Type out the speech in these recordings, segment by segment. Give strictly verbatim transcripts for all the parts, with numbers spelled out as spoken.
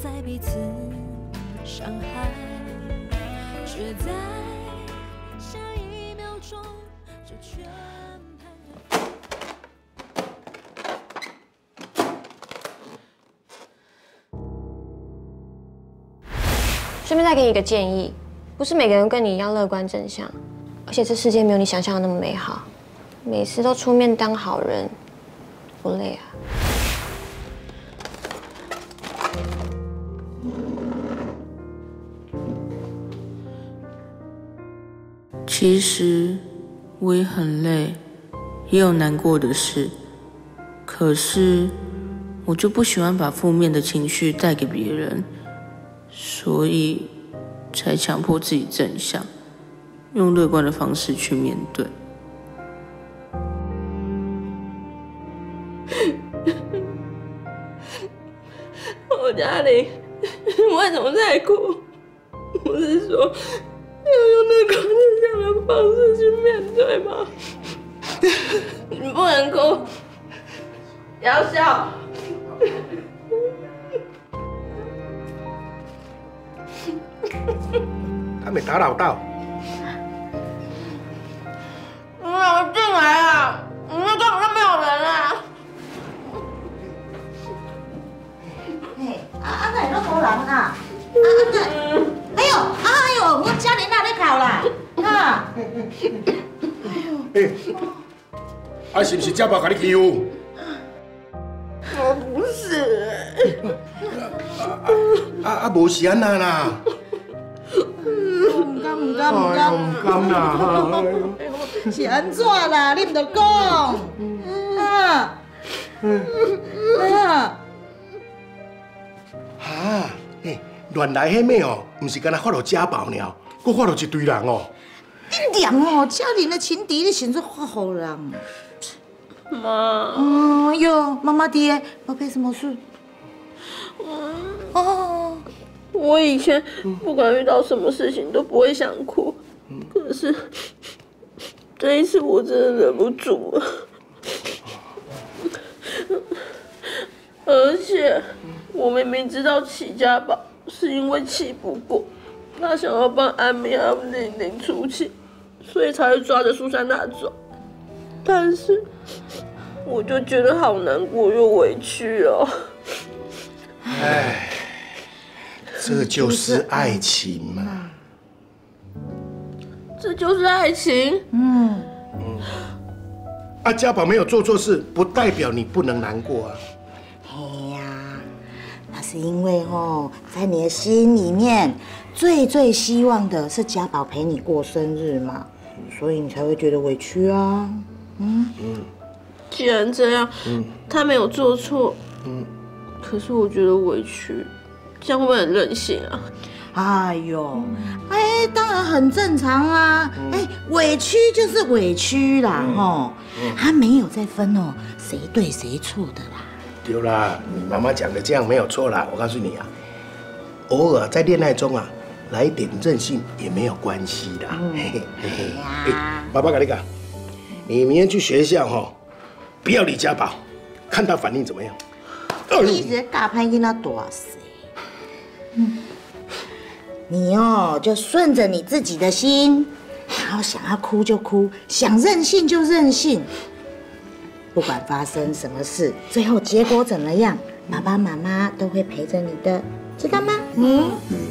再彼此伤害，却在下一秒钟就全盘。 顺便再给你一个建议，不是每个人跟你一样乐观正向，而且这世界没有你想象的那么美好。每次都出面当好人，不累啊？ 其实我也很累，也有难过的事，可是我就不喜欢把负面的情绪带给别人。所以，才强迫自己正向，用乐观的方式去面对。 我嘉玲，为什么在哭？我是说，要用乐观正向的方式去面对吗？你不能哭，要笑。 他没打扰到。 你怎么进来啊？你那根本就没有人啊！ 嘿，啊啊，哪有无人啊？啊啊，哎呦，哎呦，我嘉玲哪在哭啦？啊！ 哎，啊是不是家宝甲你欺负？ 我不是。 啊啊，无是安那啦。 唔敢唔敢唔敢， 唔敢啦！ 是安怎啦？你唔着讲啊？啊！ 哈，哎，原来迄物哦，唔是干那发落家宝尔，佮发落一堆人哦。 你念哦，嘉玲的情敌，你现在发好人。 妈。 嗯哟，妈妈爹，宝贝，什么事？哦。 我以前不管遇到什么事情都不会想哭，可是这一次我真的忍不住了。而且我明明知道齐家宝是因为气不过，他想要帮安明和玲玲出气，所以才会抓着苏珊娜走。但是我就觉得好难过又委屈哦。 唉。这就是爱情嘛！ 这就是爱情。 嗯嗯。啊，家宝没有做错事，不代表你不能难过啊。 嘿呀，那是因为哦，在你的心里面，最最希望的是家宝陪你过生日嘛，所以你才会觉得委屈啊。嗯嗯。 既然这样，嗯，他没有做错，嗯，可是我觉得委屈。这样会不会很任性啊？ 哎呦，哎，当然很正常啊。哎，委屈就是委屈啦，吼，他没有在分哦，谁对谁错的啦。 对啦，你妈妈讲的这样没有错啦。我告诉你啊，偶尔在恋爱中啊，来一点任性也没有关系的。嘿嘿嘿嘿。哎，爸爸跟你讲，你明天去学校哈，不要理家宝，看他反应怎么样。 你这大潘囡仔大死。嗯，你哦，就顺着你自己的心，然后想要哭就哭，想任性就任性，不管发生什么事，最后结果怎么样，爸爸妈妈都会陪着你的，知道吗？嗯。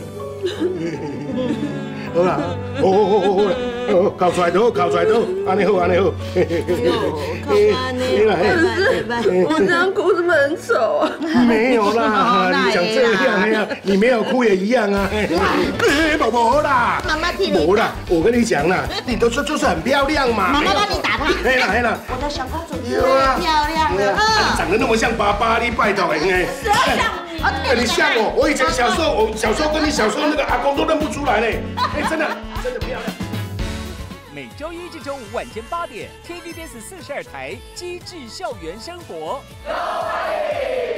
好啦，好好好好好啦，哦，考出来就好，考出来就好，安尼好，安尼好。 可是我这样哭是不是很丑啊？ 没有啦，你想这样呀？你没有哭也一样啊。宝宝啦， 妈妈替你。 没啦，我跟你讲啦，你都说就是很漂亮嘛。 妈妈帮你打他。 黑啦黑啦。 我的小公主最漂亮了啊！ 长得那么像爸爸，你拜托哎。 谁像你？ 哎，你像我，我以前小时候，我小时候跟你小时候那个阿公都认不出来嘞。哎，真的，真的漂亮。 每周一至周五晚间八点 ，T V B S 四十二台《机智校园生活》。